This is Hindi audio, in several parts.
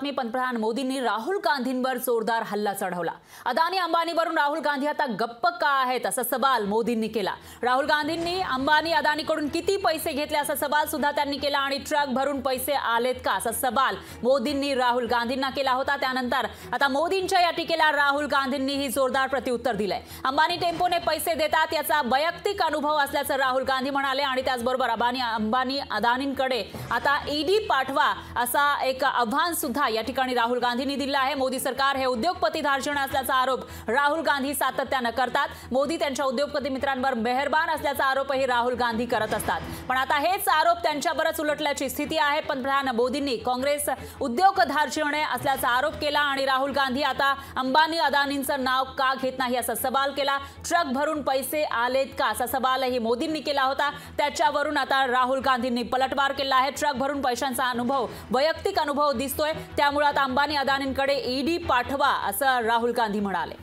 पंतप्रधान मोदींनी राहुल गांधींवर जोरदार हल्ला चढवला। अदानी अंबानीवरून राहुल गांधी आता गप्प का आहेत असा सवाल मोदींनी केला। राहुल गांधींनी अंबानी अदानीकडून किती पैसे घेतले असा सवाल सुद्धा त्यांनी केला आणि ट्रक भरून पैसे आलेत का असा सवाल मोदींनी राहुल गांधींना केला होता। त्यानंतर आता मोदींच्या या टीकेला राहुल गांधींनीही जोरदार प्रत्युत्तर दिलंय। अंबानी टेम्पोने पैसे देतात याचा वैयक्तिक अनुभव असल्याचं राहुल गांधी म्हणाले आणि त्याचबरोबर अंबानी अदानींकडे आता ईडी पाठवा असा एक आव्हान सुद्धा या ठिकाणी राहुल गांधींनी दिलं आहे। मोदी सरकार हे उद्योगपती धार्जिणे असल्याचा आरोप राहुल गांधी सातत्याने करतात। मोदी त्यांच्या उद्योगपती मित्रांवर मेहरबान असल्याचा आरोपही राहुल गांधी करत असतात। पण आता हेच आरोप त्यांच्यावरच उलटल्याची स्थिती आहे। पंतप्रधान मोदींनी काँग्रेस उद्योग धार्जिणे असल्याचा आरोप केला आणि राहुल गांधी आता अंबानी अदानींचं नाव का घेत नाही असा सवाल केला। ट्रक भरून पैसे आलेत का असा सवालही मोदींनी केला होता। त्याच्यावरून आता राहुल गांधींनी पलटवार केला आहे। ट्रक भरून पैशांचा अनुभव वैयक्तिक अनुभव दिसतोय, त्यामुळे आता अंबानी अदानींकडे ईडी पाठवा असं राहुल गांधी म्हणाले।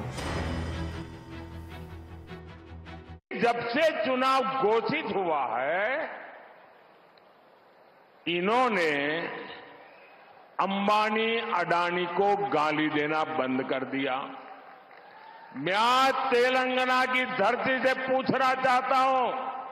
जब से चुनाव घोषित हुआ है, इन्होंने अंबानी अडानी को गाली देना बंद कर दिया। मैं आज तेलंगाना की धरती से पूछना चाहता हूं,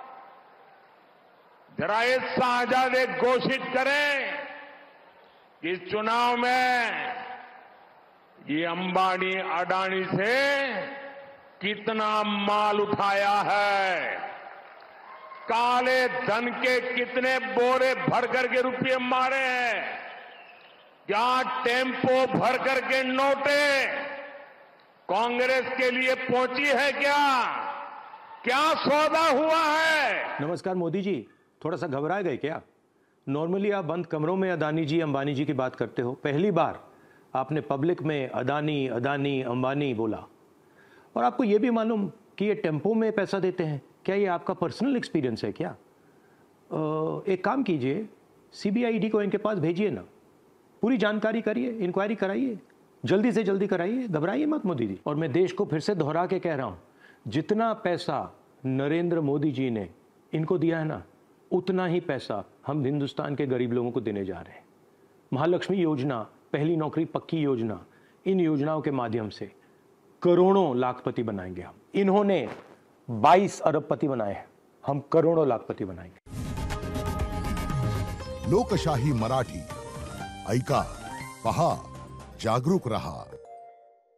जरा ये साझादे घोषित करें कि इस चुनाव में ये अंबानी अडानी से कितना माल उठाया है, काले धन के कितने बोरे भर करके रुपये मारे हैं, क्या टेम्पो भर करके नोटे कांग्रेस के लिए पहुंची है, क्या सौदा हुआ है। नमस्कार मोदी जी, थोड़ा सा घबराए गए क्या? नॉर्मली आप बंद कमरों में अदानी जी अंबानी जी की बात करते हो, पहली बार आपने पब्लिक में अदानी अदानी अंबानी बोला। और आपको ये भी मालूम कि ये टेम्पो में पैसा देते हैं, क्या ये आपका पर्सनल एक्सपीरियंस है क्या? एक काम कीजिए, सीबीआई को इनके पास भेजिए ना, पूरी जानकारी करिए, इंक्वायरी कराइए, जल्दी से जल्दी कराइए, घबराइए मत मोदी जी। और मैं देश को फिर से दोहरा के कह रहा हूँ, जितना पैसा नरेंद्र मोदी जी ने इनको दिया है ना, उतना ही पैसा हम हिंदुस्तान के गरीब लोगों को देने जा रहे हैं। महालक्ष्मी योजना, पहली नौकरी पक्की योजना, इन योजनाओं के माध्यम से करोड़ों लाखपति बनाएंगे हम। इन्होंने 22 अरबपति बनाए हैं, हम करोड़ों लाखपति बनाएंगे। लोकशाही मराठी ऐका, पहा, जागरूक रहा।